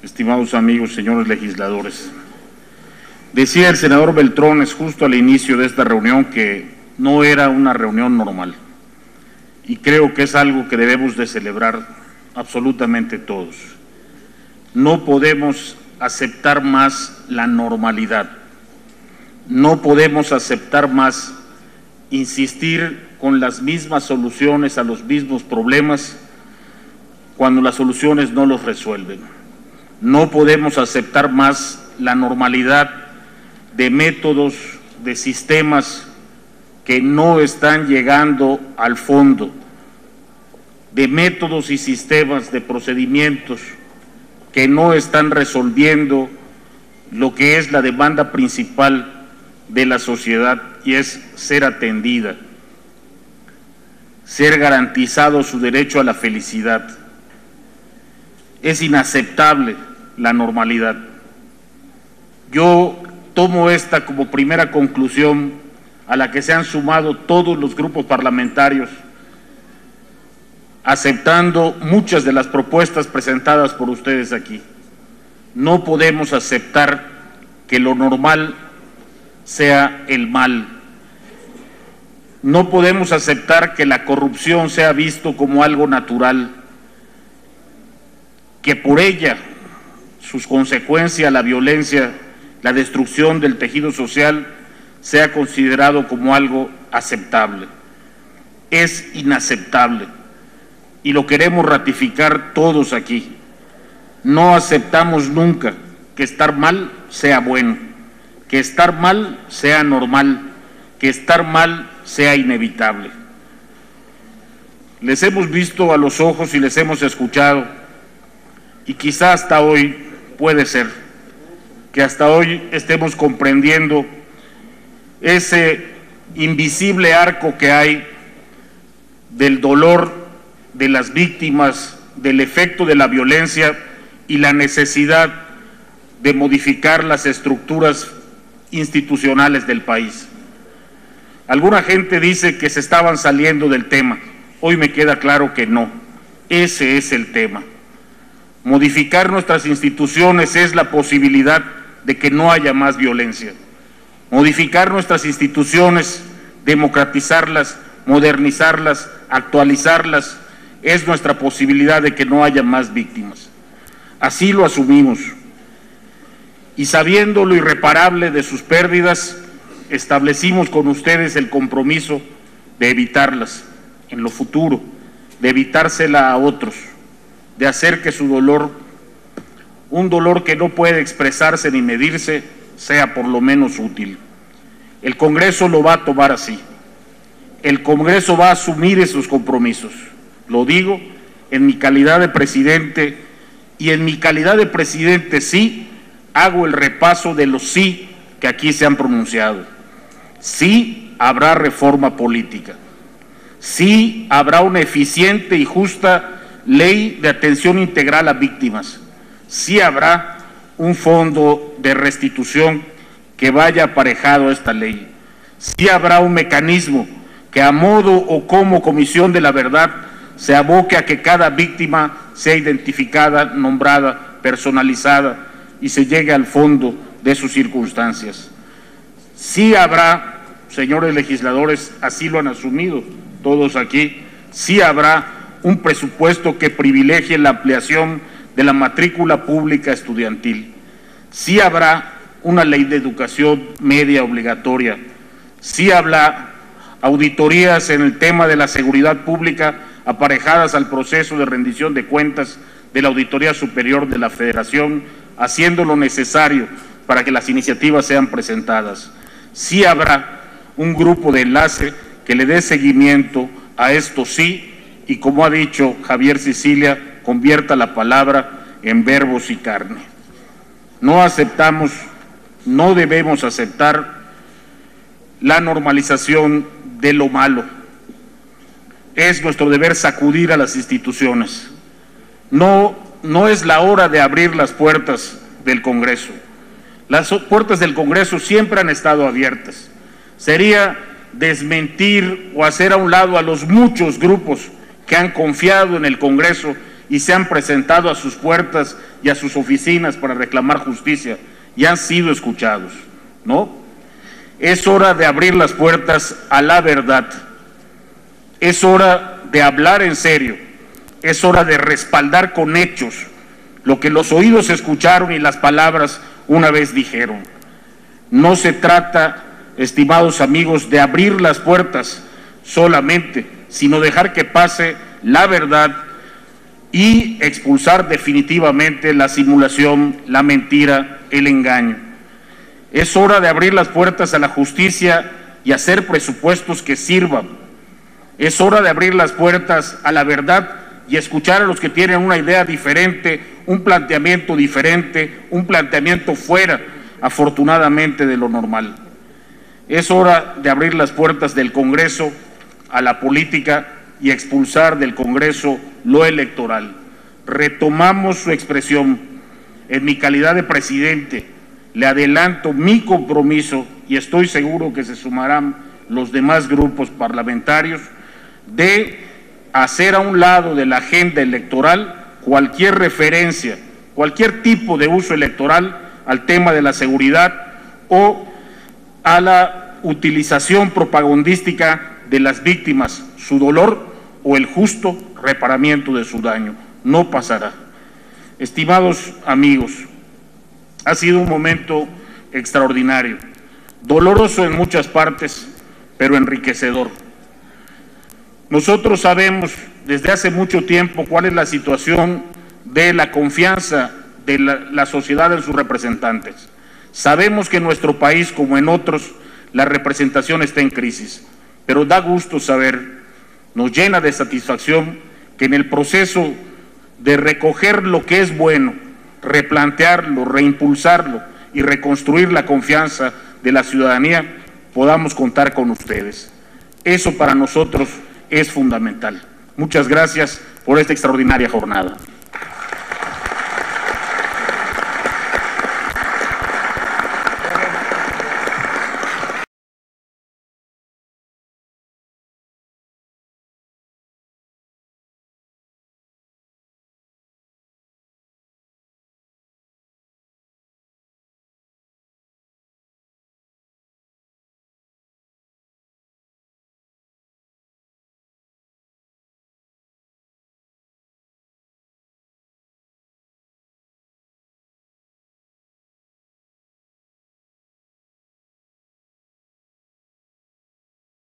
estimados amigos, señores legisladores. Decía el senador Beltrones justo al inicio de esta reunión que no era una reunión normal, y creo que es algo que debemos de celebrar absolutamente todos. No podemos aceptar más la normalidad, no podemos aceptar más insistir con las mismas soluciones a los mismos problemas cuando las soluciones no los resuelven. No podemos aceptar más la normalidad de métodos, de sistemas que no están llegando al fondo, de métodos y sistemas, de procedimientos que no están resolviendo lo que es la demanda principal de la sociedad, y es ser atendida, ser garantizado su derecho a la felicidad. Es inaceptable la normalidad. Yo tomo esta como primera conclusión a la que se han sumado todos los grupos parlamentarios, aceptando muchas de las propuestas presentadas por ustedes aquí. No podemos aceptar que lo normal sea el mal. No podemos aceptar que la corrupción sea visto como algo natural, que por ella, sus consecuencias, la violencia, la destrucción del tejido social, sea considerado como algo aceptable. Es inaceptable y lo queremos ratificar todos aquí. No aceptamos nunca que estar mal sea bueno, que estar mal sea normal, que estar mal sea inevitable. Les hemos visto a los ojos y les hemos escuchado, y quizá hasta hoy puede ser que hasta hoy estemos comprendiendo ese invisible arco que hay del dolor de las víctimas, del efecto de la violencia y la necesidad de modificar las estructuras institucionales del país. Alguna gente dice que se estaban saliendo del tema. Hoy me queda claro que no. Ese es el tema. Modificar nuestras instituciones es la posibilidad de que no haya más violencia. Modificar nuestras instituciones, democratizarlas, modernizarlas, actualizarlas, es nuestra posibilidad de que no haya más víctimas. Así lo asumimos. Y sabiendo lo irreparable de sus pérdidas, establecimos con ustedes el compromiso de evitarlas en lo futuro, de evitársela a otros, de hacer que su dolor, un dolor que no puede expresarse ni medirse, sea por lo menos útil. El Congreso lo va a tomar así. El Congreso va a asumir esos compromisos. Lo digo en mi calidad de presidente, y en mi calidad de presidente sí hago el repaso de los sí que aquí se han pronunciado. Sí habrá reforma política. Sí habrá una eficiente y justa ley de atención integral a víctimas. Sí habrá un fondo de restitución que vaya aparejado a esta ley. Sí habrá un mecanismo que a modo o como Comisión de la Verdad se aboque a que cada víctima sea identificada, nombrada, personalizada y se llegue al fondo de sus circunstancias. Sí habrá, señores legisladores, así lo han asumido todos aquí, sí habrá un presupuesto que privilegie la ampliación de la matrícula pública estudiantil. Sí habrá una ley de educación media obligatoria. Sí habrá auditorías en el tema de la seguridad pública aparejadas al proceso de rendición de cuentas de la Auditoría Superior de la Federación, haciendo lo necesario para que las iniciativas sean presentadas. Sí habrá un grupo de enlace que le dé seguimiento a esto sí, y como ha dicho Javier Sicilia, convierta la palabra en verbos y carne. No aceptamos, no debemos aceptar la normalización de lo malo. Es nuestro deber sacudir a las instituciones. No es la hora de abrir las puertas del Congreso. Las puertas del Congreso siempre han estado abiertas. Sería desmentir o hacer a un lado a los muchos grupos que han confiado en el Congreso y se han presentado a sus puertas y a sus oficinas para reclamar justicia y han sido escuchados, ¿no? Es hora de abrir las puertas a la verdad. Es hora de hablar en serio. Es hora de respaldar con hechos lo que los oídos escucharon y las palabras una vez dijeron. No se trata, estimados amigos, de abrir las puertas solamente, sino dejar que pase la verdad y expulsar definitivamente la simulación, la mentira, el engaño. Es hora de abrir las puertas a la justicia y hacer presupuestos que sirvan. Es hora de abrir las puertas a la verdad y escuchar a los que tienen una idea diferente, un planteamiento diferente, un planteamiento fuera, afortunadamente, de lo normal. Es hora de abrir las puertas del Congreso a la política y expulsar del Congreso lo electoral. Retomamos su expresión. En mi calidad de presidente, le adelanto mi compromiso, y estoy seguro que se sumarán los demás grupos parlamentarios, de hacer a un lado de la agenda electoral cualquier referencia, cualquier tipo de uso electoral al tema de la seguridad o a la utilización propagandística de las víctimas, su dolor o el justo reparamiento de su daño. No pasará. Estimados amigos, ha sido un momento extraordinario, doloroso en muchas partes, pero enriquecedor. Nosotros sabemos desde hace mucho tiempo cuál es la situación de la confianza de la sociedad en sus representantes. Sabemos que en nuestro país, como en otros, la representación está en crisis, pero da gusto saber, nos llena de satisfacción que en el proceso de recoger lo que es bueno, replantearlo, reimpulsarlo y reconstruir la confianza de la ciudadanía, podamos contar con ustedes. Eso para nosotros es fundamental. Muchas gracias por esta extraordinaria jornada.